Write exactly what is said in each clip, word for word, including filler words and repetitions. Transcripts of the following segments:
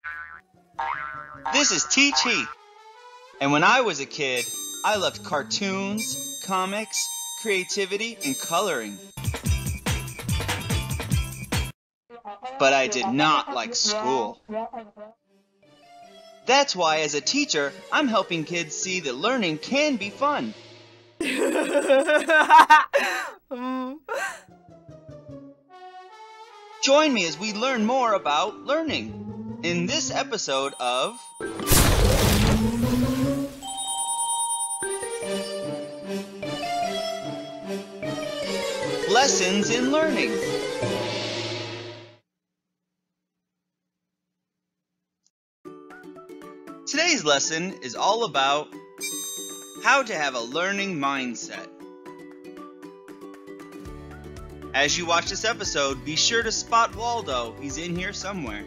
This is Teachheath, and when I was a kid, I loved cartoons, comics, creativity, and coloring. But I did not like school. That's why, as a teacher, I'm helping kids see that learning can be fun. Join me as we learn more about learning in this episode of Lessons in Learning. Today's lesson is all about how to have a learning mindset. As you watch this episode, be sure to spot Waldo. He's in here somewhere.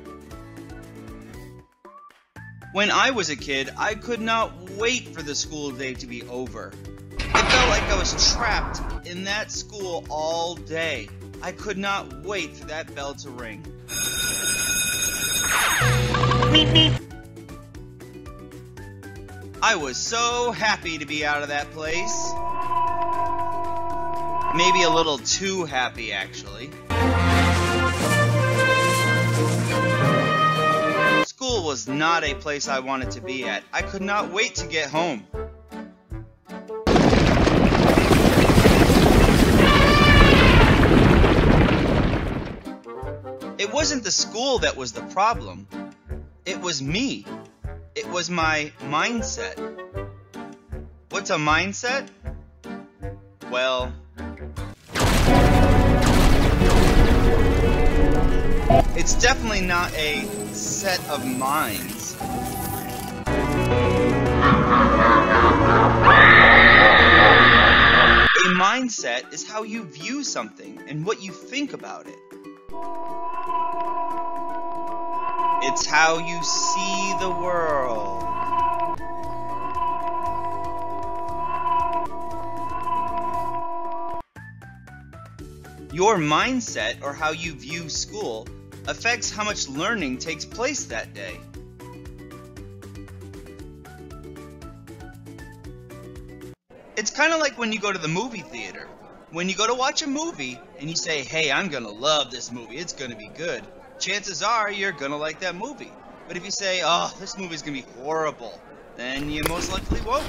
When I was a kid, I could not wait for the school day to be over. It felt like I was trapped in that school all day. I could not wait for that bell to ring. Beep, beep. I was so happy to be out of that place. Maybe a little too happy, actually. School was not a place I wanted to be at. I could not wait to get home. It wasn't the school that was the problem. It was me. It was my mindset. What's a mindset? Well, it's definitely not a set of minds. A mindset is how you view something and what you think about it. It's how you see the world. Your mindset, or how you view school, affects how much learning takes place that day. It's kind of like when you go to the movie theater. When you go to watch a movie and you say, hey, I'm gonna love this movie, it's gonna be good. Chances are you're gonna like that movie. But if you say, oh, this movie's gonna be horrible, then you most likely won't.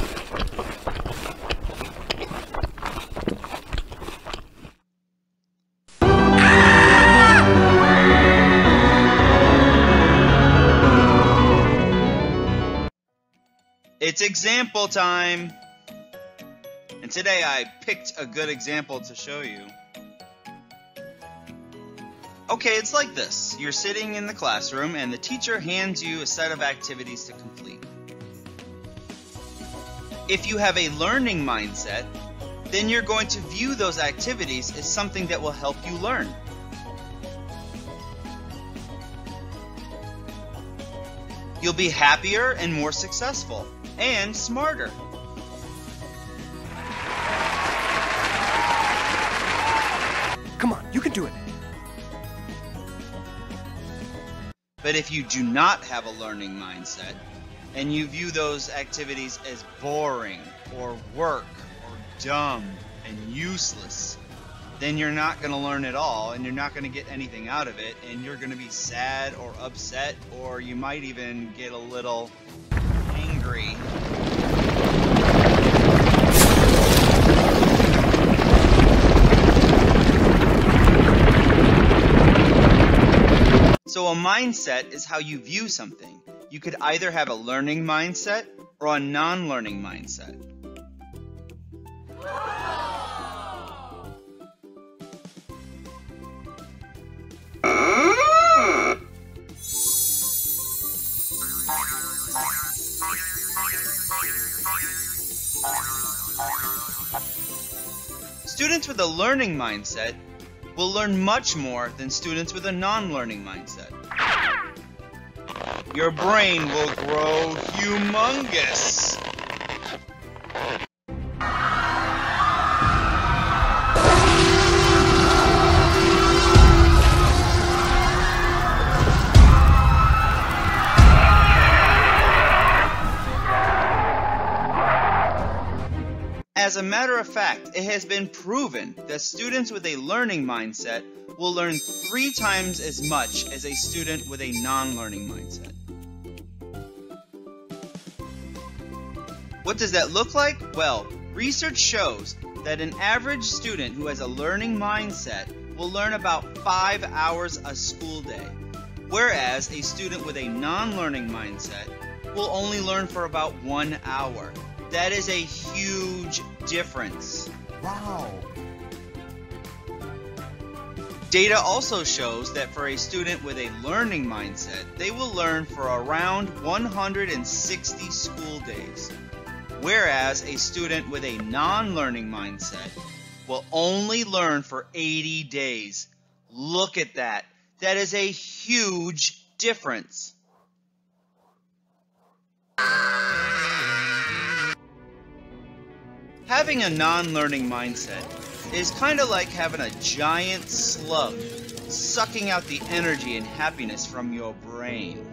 It's example time! And today I picked a good example to show you. Okay, it's like this. You're sitting in the classroom and the teacher hands you a set of activities to complete. If you have a learning mindset, then you're going to view those activities as something that will help you learn. You'll be happier and more successful, and smarter. Come on, you can do it. But if you do not have a learning mindset, and you view those activities as boring, or work, or dumb, and useless, then you're not going to learn at all, and you're not going to get anything out of it, and you're going to be sad or upset, or you might even get a little angry. So a mindset is how you view something. You could either have a learning mindset or a non-learning mindset. Students with a learning mindset will learn much more than students with a non-learning mindset. Your brain will grow humongous. As a matter of fact, it has been proven that students with a learning mindset will learn three times as much as a student with a non-learning mindset. What does that look like? Well, research shows that an average student who has a learning mindset will learn about five hours a school day, whereas a student with a non-learning mindset will only learn for about one hour. That is a huge difference. Wow. Data also shows that for a student with a learning mindset, they will learn for around one hundred sixty school days, whereas a student with a non-learning mindset will only learn for eighty days. Look at that. That is a huge difference. Having a non-learning mindset is kind of like having a giant slug sucking out the energy and happiness from your brain.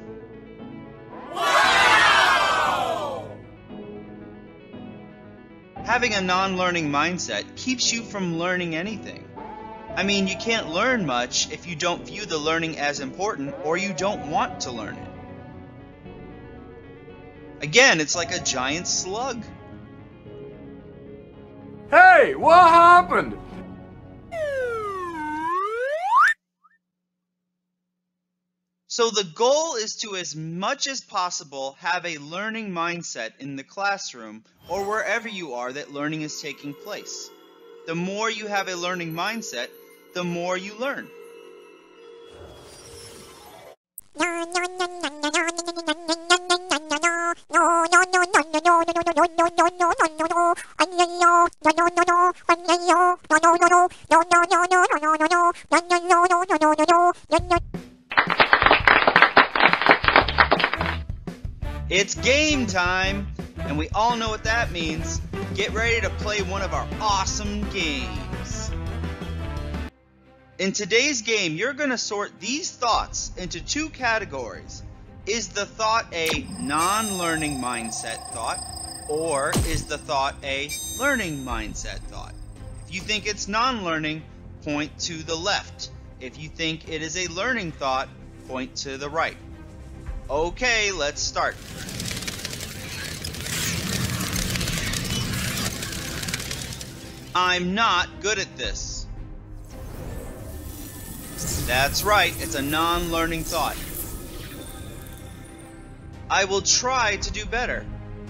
Wow! Having a non-learning mindset keeps you from learning anything. I mean, you can't learn much if you don't view the learning as important or you don't want to learn it. Again, it's like a giant slug. Hey, what happened? So the goal is to, as much as possible, have a learning mindset in the classroom or wherever you are that learning is taking place. The more you have a learning mindset, the more you learn. It's game time, and we all know what that means. Get ready to play one of our awesome games. In today's game, you're going to sort these thoughts into two categories. Is the thought a non-learning mindset thought, or is the thought a learning mindset thought? If you think it's non-learning, point to the left. If you think it is a learning thought, point to the right. Okay, let's start. I'm not good at this. That's right, it's a non-learning thought. I will try to do better.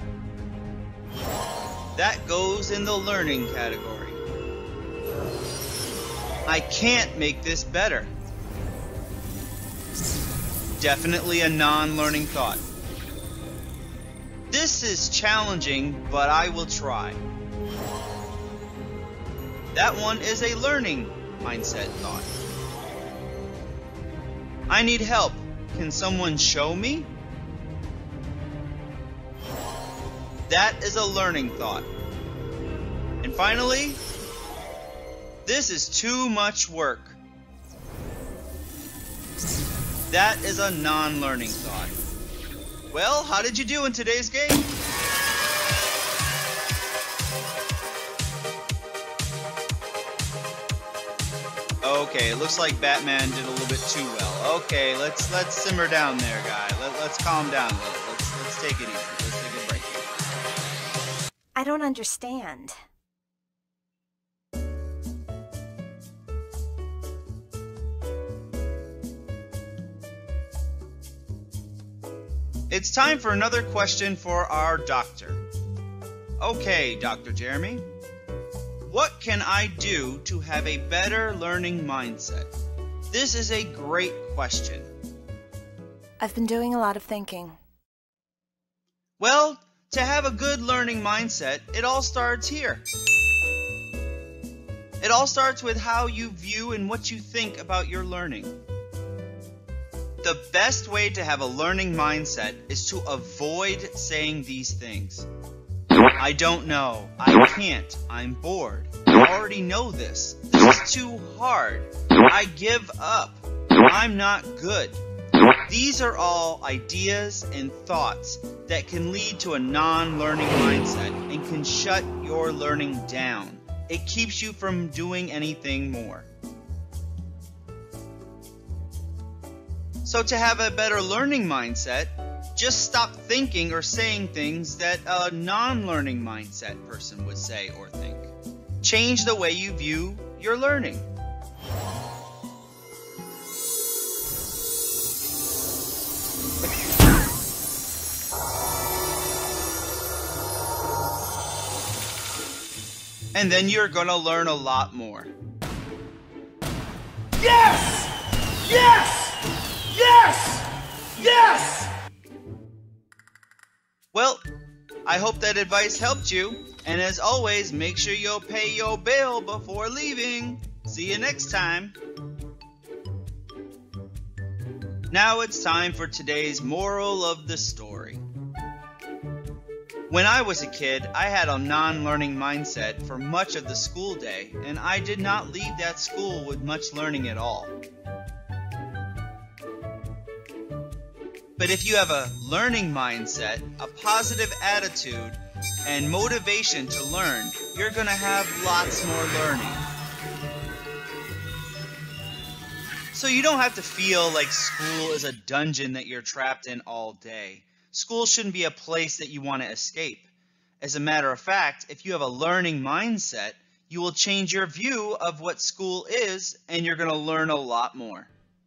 That goes in the learning category. I can't make this better. Definitely a non-learning thought. This is challenging, but I will try. That one is a learning mindset thought. I need help. Can someone show me? That is a learning thought. And finally, this is too much work. That is a non-learning thought. Well, how did you do in today's game? Okay, it looks like Batman did a little bit too well. Okay, let's let's simmer down there, guy. Let, let's calm down a little. Let's let's take it easy. Let's take a break here. I don't understand. It's time for another question for our doctor. Okay, Doctor Jeremy. What can I do to have a better learning mindset? This is a great question. I've been doing a lot of thinking. Well, to have a good learning mindset, it all starts here. It all starts with how you view and what you think about your learning. The best way to have a learning mindset is to avoid saying these things. I don't know. I can't. I'm bored. I already know this. This is too hard. I give up. I'm not good. These are all ideas and thoughts that can lead to a non-learning mindset and can shut your learning down. It keeps you from doing anything more. So to have a better learning mindset, just stop thinking or saying things that a non-learning mindset person would say or think. Change the way you view your learning. And then you're gonna learn a lot more. Yes! Yes! Yes! Yes! Well, I hope that advice helped you. And as always, make sure you'll pay your bill before leaving. See you next time. Now it's time for today's moral of the story. When I was a kid, I had a non-learning mindset for much of the school day, and I did not leave that school with much learning at all. But if you have a learning mindset, a positive attitude, and motivation to learn, you're going to have lots more learning. So you don't have to feel like school is a dungeon that you're trapped in all day. School shouldn't be a place that you want to escape. As a matter of fact, if you have a learning mindset, you will change your view of what school is, and you're going to learn a lot more.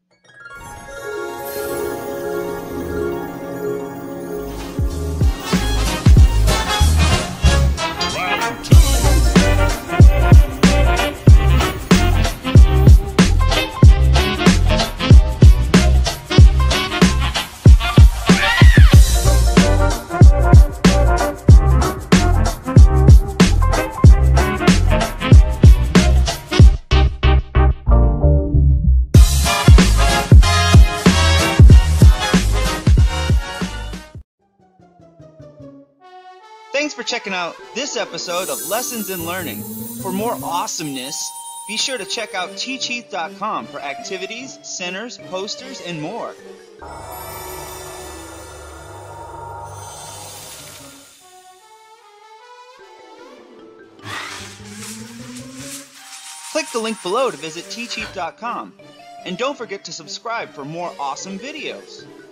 Thanks for checking out this episode of Lessons in Learning. For more awesomeness, be sure to check out teachheath dot com for activities, centers, posters, and more. Click the link below to visit teachheath dot com. And don't forget to subscribe for more awesome videos.